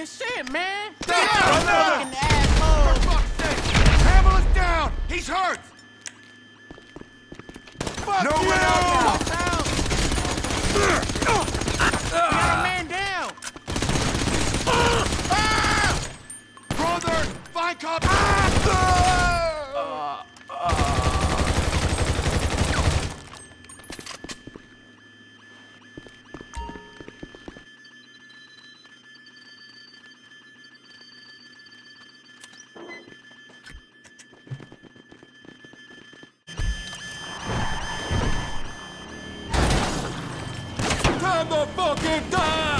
fucking shit, man. Down! Fucking asshole. For fuck's sake! Hamill is down! He's hurt! Fuck No you. way out! Got a man down. Brother! Find cover! Time to fucking die!